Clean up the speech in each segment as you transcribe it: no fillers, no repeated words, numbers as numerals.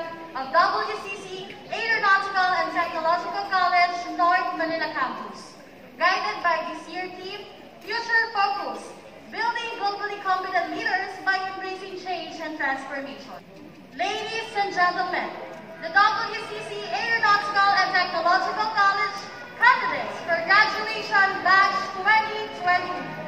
of WCC Aeronautical and Technological College, North Manila Campus. Guided by this year team, Future Focus, building globally competent leaders by embracing change and transformation. Ladies and gentlemen, the WCC Aeronautical and Technological College candidates for graduation batch 2022.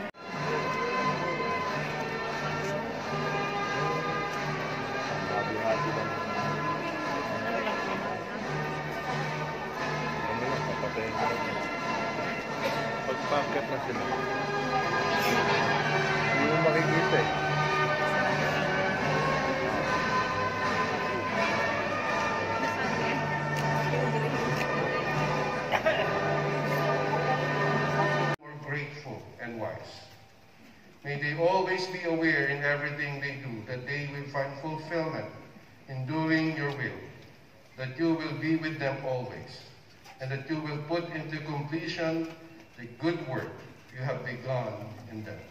Pagpakit na sila. Hindi mo makikita eh. More grateful and wise. May they always be aware in everything they do that they will find fulfillment in doing your will, that you will be with them always, and that you will put into completion the good work you have begun in them.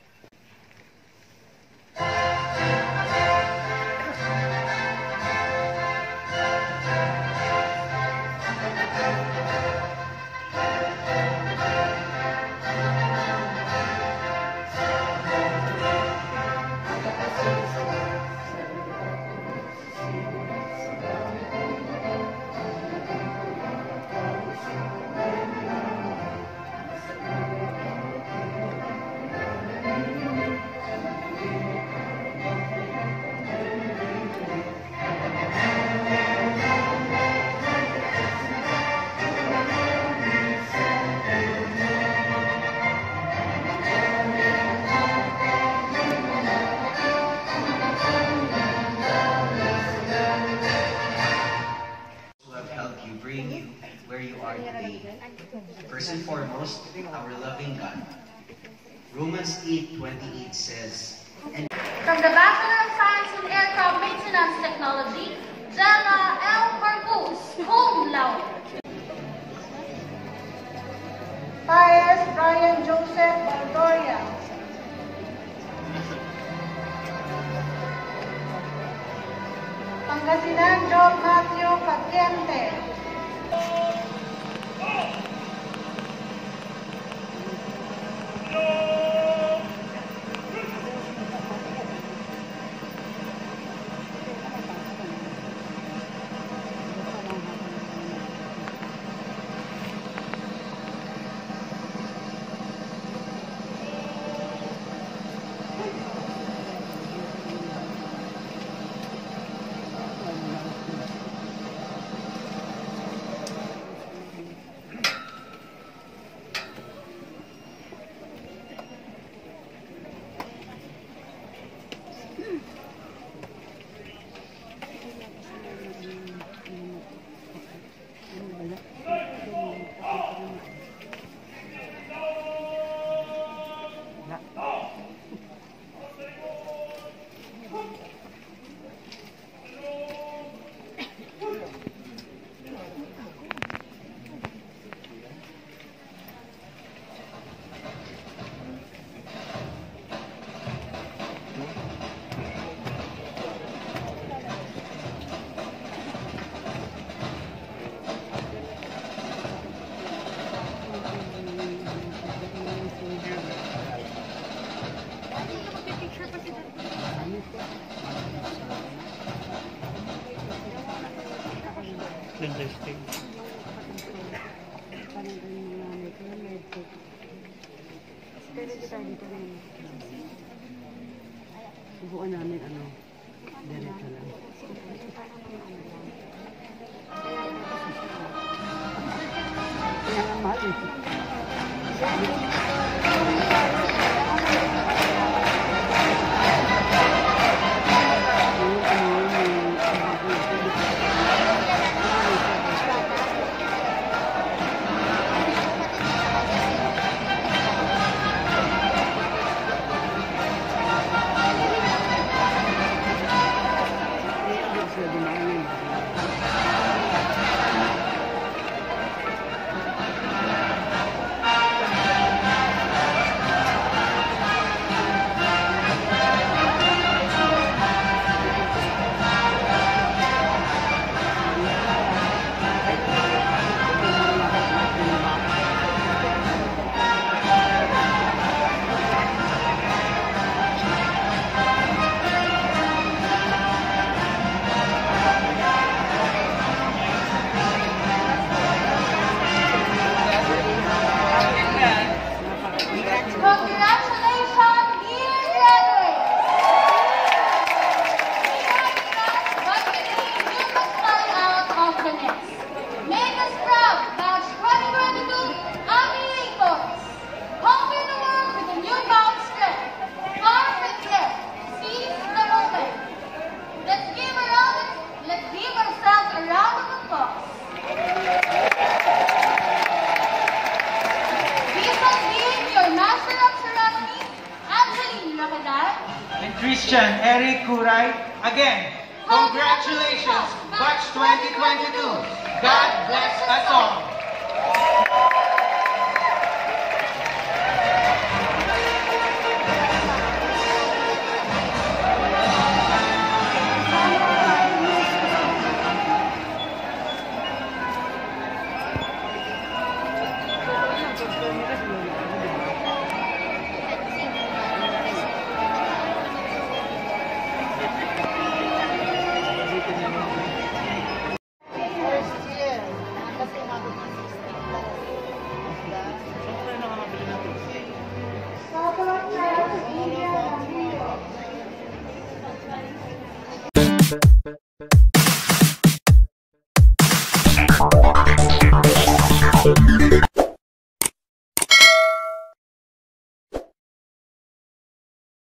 Where you are today. First and foremost, our loving God. Romans 8:28 says, and from the Bachelor of Science in Aircraft Maintenance Technology, Jella L. Corpus, cum laude. Pius Brian Joseph Baldoria. Pangasinan Job Matthew Patiente. Subukan namin diretso lang. Kaya nga mahal eh. Christian Eric Kuray. Again, congratulations, Batch 2022. God bless us all.